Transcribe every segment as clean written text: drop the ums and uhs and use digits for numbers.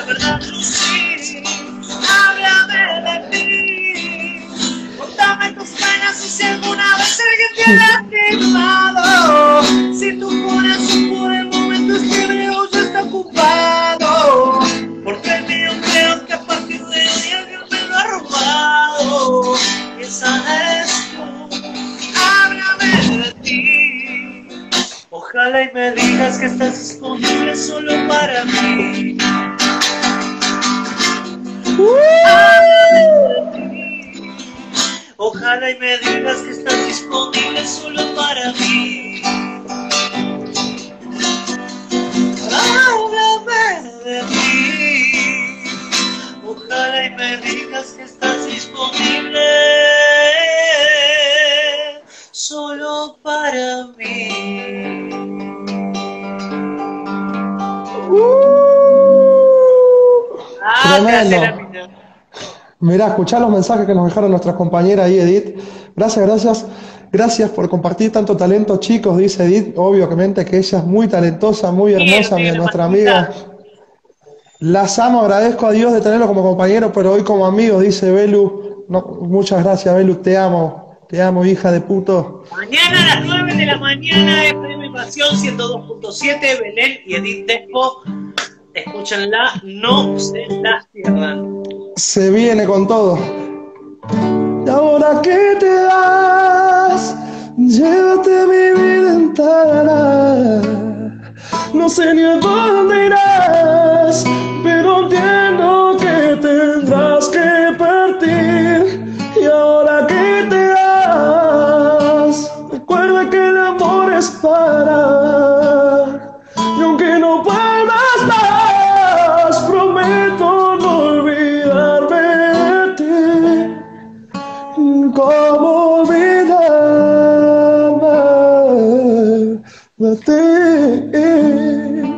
verdad, sí. Háblame de ti. Contame tus penas y si alguna vez alguien te ha lastimado. Si tu corazón por el momento escribió ya está ocupado. Porque el mío creo que a partir de hoy alguien me lo ha robado. Y esa es tú. Háblame de ti. Ojalá y me digas que estás disponible solo para mí. Ojalá y me digas que estás disponible solo para mí. Háblame de mí. Ojalá y me digas que estás disponible solo para mí. Tremendo. Mirá, escuchá los mensajes que nos dejaron nuestras compañeras ahí, Edith. Gracias por compartir tanto talento, chicos, dice Edith. Obviamente que ella es muy talentosa, muy hermosa, nuestra amiga. Las amo, agradezco a Dios de tenerlo como compañero, pero hoy como amigos, dice Belu. No, muchas gracias, Belu, te amo, hija de puto. Mañana a las 9 de la mañana, FM Pasión 102.7, Belén y Edith Despo. Escúchenla, no se las pierdan. Se viene con todo. Y ahora que te vas, llévate mi vida entera. No sé ni a dónde irás, pero entiendo que tendrás que partir. Y ahora que te vas, recuerda que el amor es para. Y aunque no puedas más, prometo no olvidarme de ti. ¿Cómo olvidarme de ti?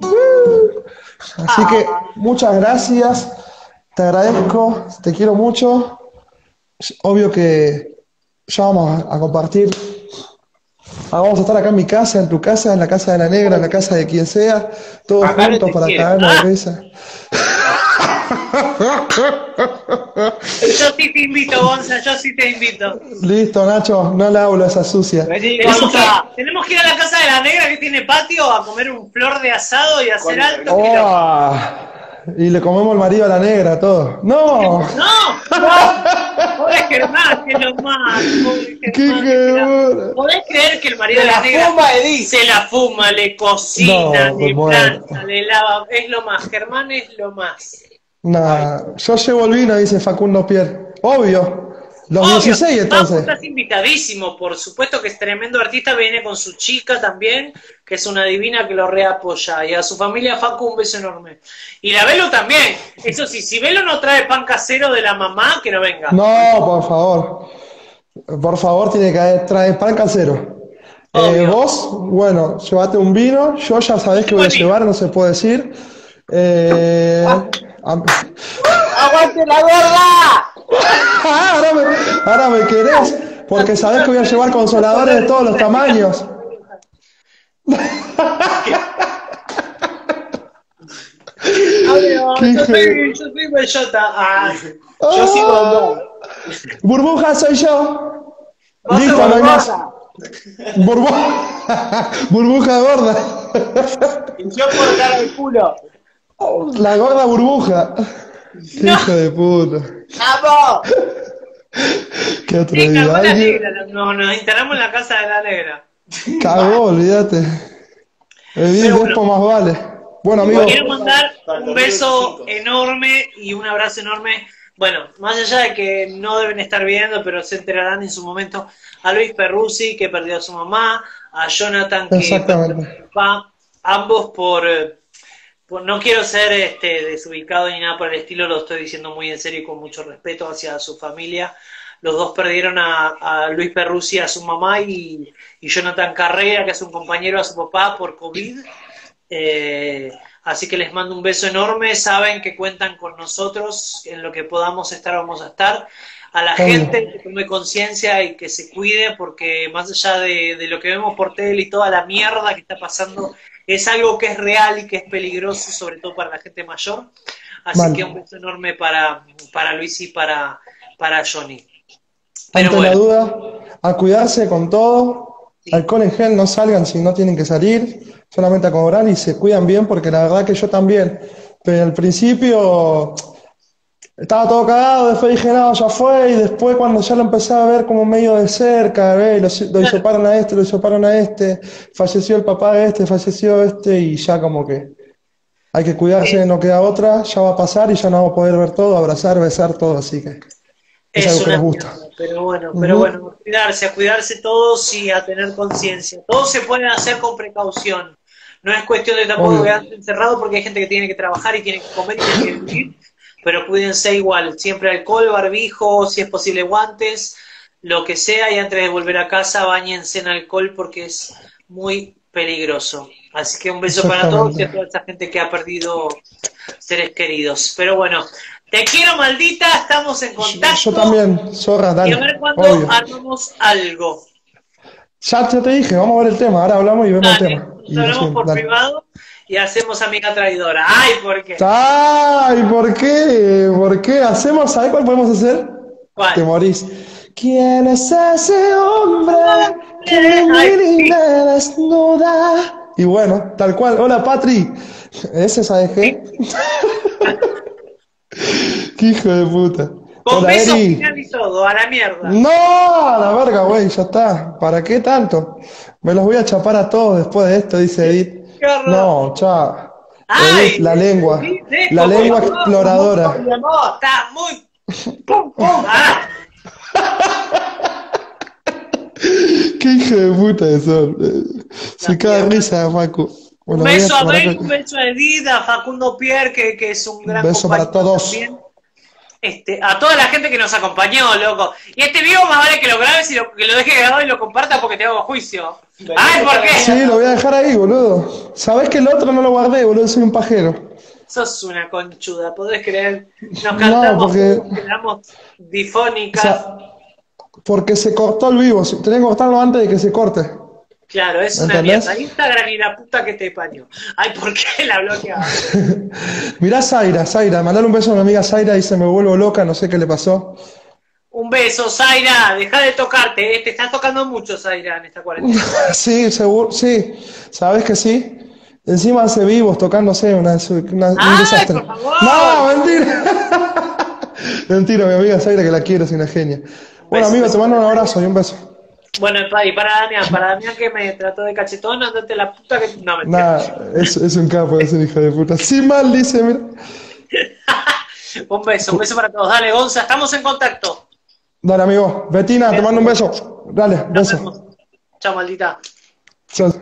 Así que muchas gracias, te agradezco, te quiero mucho. Obvio que ya vamos a compartir. Vamos a estar acá en mi casa, en tu casa, en la casa de la negra, en la casa de quien sea, todos juntos para caernos de risa. Yo sí te invito, Gonza, yo sí te invito. Listo, Nacho, no le hablo a esa sucia. Tenemos que ir a la casa de la negra que tiene patio a comer un flor de asado y hacer alto. Y le comemos el marido a la negra, todo. ¡No! ¡No! Podés Germán, que es lo más. Podés creer que el marido de la negra se la fuma, le cocina, le plancha, le lava. Es lo más, Germán es lo más. Nah, yo llevo el vino, dice Facundo Pierre. Obvio. Los 16 entonces. Estás invitadísimo, por supuesto que es tremendo artista, viene con su chica también, que es una divina que lo reapoya. Y a su familia, Facu, un beso enorme. Y la Belu también. Eso sí, si Belu no trae pan casero de la mamá, que no venga. No, por favor. Por favor, tiene que traer pan casero. Vos, bueno, llévate un vino. Yo ya sabés que voy a llevar, no se puede decir. ¡Aguante la gorda! Ahora me querés, porque sabés que voy a llevar consoladores de todos los tamaños. Yo soy bellota. Yo sigo. Burbuja soy yo. Listo, no hay más. Burbuja gorda. Yo por cara de culo. La gorda burbuja. No. Hijo de puta. ¡Vamos! ¿Qué otro día? Nos instalamos en la casa de la negra. Cagó, olvídate. El Despo más vale. Bueno, amigos. Quiero mandar un beso enorme y un abrazo enorme. Bueno, más allá de que no deben estar viendo, pero se enterarán en su momento, a Luis Perruzzi, que perdió a su mamá, a Jonathan, que perdió a su papá, ambos por no quiero ser desubicado ni nada por el estilo, lo estoy diciendo muy en serio y con mucho respeto hacia su familia. Los dos perdieron a Luis Perruzzi, a su mamá, y Jonathan Carrera, que es un compañero, a su papá por COVID. Así que les mando un beso enorme, saben que cuentan con nosotros, en lo que podamos estar vamos a estar. A la gente que tome conciencia y que se cuide, porque más allá de lo que vemos por tele y toda la mierda que está pasando, es algo que es real y que es peligroso, sobre todo para la gente mayor. Así Mal. que un beso enorme para Luis y para Johnny. Pero Ante la bueno, duda, a cuidarse con todo, sí. alcohol en gel, no salgan si no tienen que salir, solamente a cobrar y se cuidan bien, porque la verdad que yo también, pero al principio estaba todo cagado, después dije, no, ya fue, y después cuando ya lo empecé a ver como medio de cerca, lo hisoparon a este, lo hisoparon a este, falleció el papá de este, falleció este, y ya como que hay que cuidarse, no queda otra, ya va a pasar y ya no vamos a poder ver todo, abrazar, besar todo, así que es Es algo que una nos gusta. mierda, pero Ujú. bueno, a cuidarse todos y a tener conciencia. Todo se puede hacer con precaución. No es cuestión de tampoco Obvio, quedarse encerrado porque hay gente que tiene que trabajar y tiene que comer y tiene que vivir, pero cuídense igual. Siempre alcohol, barbijo, si es posible guantes, lo que sea, y antes de volver a casa, bañense en alcohol porque es muy peligroso. Así que un beso para todos y exactamente. a toda esa gente que ha perdido seres queridos. Pero bueno, te quiero maldita, estamos en Yo contacto también, zorra, y a dale, ver cuándo obvio. armamos algo. Ya te dije, vamos a ver el tema, ahora hablamos y vemos el Dale, tema. nos Y lo hablamos subimos, por dale. privado y hacemos amiga traidora. Ay, ¿por qué? ¡Ay! ¿Por qué? ¿Por qué? ¿Hacemos? ¿Sabes cuál podemos hacer? Te ¿Cuál? morís. ¿Quién es ese hombre que me Ay, mira y sí, me desnuda? Y bueno, tal cual. Hola, Patri. ¿Ese sabes sí. qué? ¡Qué hijo de puta! Con Hola, beso final Eri. y todo, a la mierda. No, a la verga, güey, ya está. ¿Para qué tanto? Me los voy a chapar a todos después de esto, dice Edith. Qué horror. No, chao. Edith, Ay, la dejo, por lengua favor, con mucho exploradora. amor, está muy... Pum, pum. Ah, Qué hijo de puta eso. la Se cae de mierda. risa, Facu. Un Bueno, voy a beso a tomar Bel, un beso a Edith, a Facundo Pierre, que es un un gran beso para compañero todos. también. A toda la gente que nos acompañó, loco. Y este vivo más vale que lo grabes y que lo dejes grabado y lo compartas porque te hago juicio. ¡Ay, por Sí, qué! lo voy a dejar ahí, boludo. Sabés que el otro no lo guardé, boludo, soy un pajero. Sos una conchuda, podés creer. Nos No, cantamos porque. todos, quedamos O difónicas. sea, porque se cortó el vivo. Tenés que cortarlo antes de que se corte. Claro, es una mierda. ¿Entendés? Instagram y la puta que te pañó. Ay, ¿por qué la bloqueaba? Mirá Zaira, mandale un beso a mi amiga Zaira y se me vuelvo loca, no sé qué le pasó. Un beso, Zaira. Deja de tocarte, Te estás tocando mucho, Zaira, en esta cuarentena. Sí, seguro, sí, sabes que sí. Encima hace vivos tocándose, un ¡Ay, desastre. por favor! No, mentira. Mentira, mi amiga Zaira que la quiero, es una genia. Un Bueno, beso, un amigo, te beso mando para un Zaira. abrazo y un beso. Bueno, y para Damián que me trató de cachetón, andate la puta que... No, mentira. Nada, es un capo, es un hijo de puta. Sí, mal, dice, mira. Un beso para todos. Dale, Gonza, estamos en contacto. Dale, amigo. Betina, te mando un beso. Dale, Nos vemos. beso. Chao, maldita. Chao.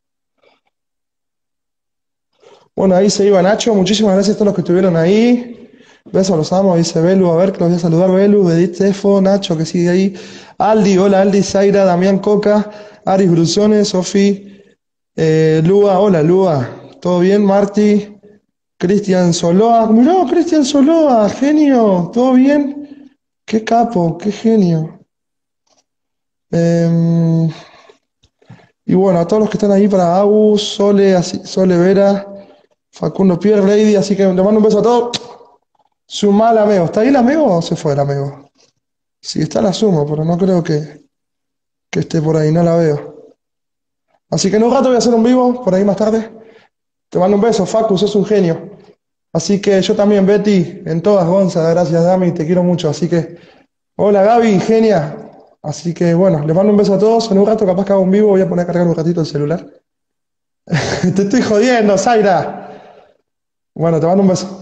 Bueno, ahí se iba Nacho. Muchísimas gracias a todos los que estuvieron ahí. Besos, los amo, dice Belu. A ver, que los voy a saludar. Belu, Edith, Tefo, Nacho, que sigue ahí. Aldi, hola Aldi, Zaira, Damián Coca, Aris Brusones, Sofi, Lua, hola Lua. ¿Todo bien, Marti? Cristian Soloa. Mirá, Cristian Soloa, genio. ¿Todo bien? Qué capo, qué genio. Em, y bueno, a todos los que están ahí para Agus, Sole Vera, Facundo Pierre, Lady, así que le mando un beso a todos. Suma al amigo. ¿Está ahí el amigo o se fue el amigo? Sí, está la sumo, pero no creo que esté por ahí, no la veo. Así que en un rato voy a hacer un vivo, por ahí más tarde. Te mando un beso, Facu, sos un genio. Así que yo también, Betty, en todas, Gonza, gracias, Dami, te quiero mucho. Así que, hola Gaby, genia. Así que bueno, les mando un beso a todos. En un rato capaz que hago un vivo, voy a poner a cargar un ratito el celular. Te estoy jodiendo, Zaira. Bueno, te mando un beso.